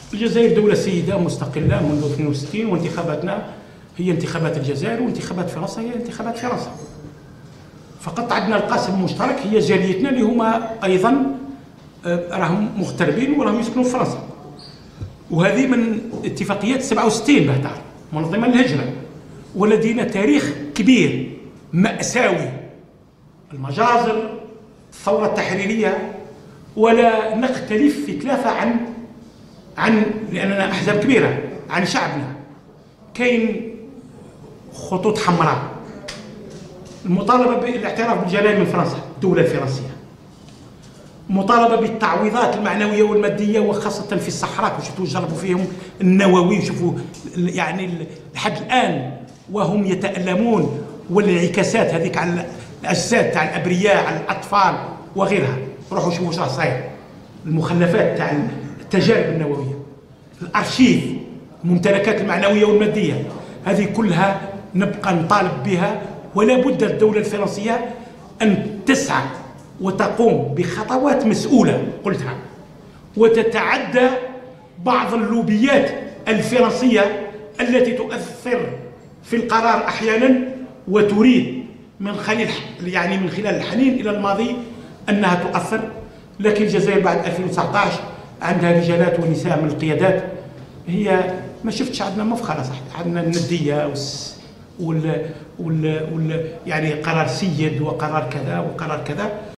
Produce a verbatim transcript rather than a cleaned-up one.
الجزائر دولة سيدة مستقلة منذ اثنين وستين، وانتخاباتنا هي انتخابات الجزائر، وانتخابات فرنسا هي انتخابات فرنسا. فقط عندنا القاسم المشترك هي جاليتنا اللي هما أيضا راهم مغتربين وراهم يسكنوا في فرنسا. وهذه من اتفاقيات سبعة وستين بهدار منظمة للهجرة، ولدينا تاريخ كبير مأساوي، المجازر، الثورة التحريرية، ولا نختلف في ثلاثة عن عن لأننا أحزاب كبيرة عن شعبنا. كاين خطوط حمراء، المطالبة بالاعتراف بالجنائن من فرنسا الدولة الفرنسية، مطالبة بالتعويضات المعنوية والمادية وخاصة في الصحراء، وشفتوا جربوا فيهم النووي وشوفوا يعني لحد الآن وهم يتألمون، والانعكاسات هذيك على الأجساد تاع الأبرياء على الأطفال وغيرها. روحوا شوفوا واش راه صاير، المخلفات تاع التجارب النووية، الأرشيف، الممتلكات المعنوية والمادية، هذه كلها نبقى نطالب بها. ولا بد الدولة الفرنسية أن تسعى وتقوم بخطوات مسؤولة قلتها، وتتعدى بعض اللوبيات الفرنسية التي تؤثر في القرار أحيانا، وتريد من خلال يعني من خلال الحنين إلى الماضي أنها تؤثر. لكن الجزائر بعد ألفين وتسعة عشر عندها رجالات ونساء من القيادات، هي ما شفتش عندنا مفخرة صح، عندنا الندية وال وال وال يعني قرار سيد وقرار كذا وقرار كذا.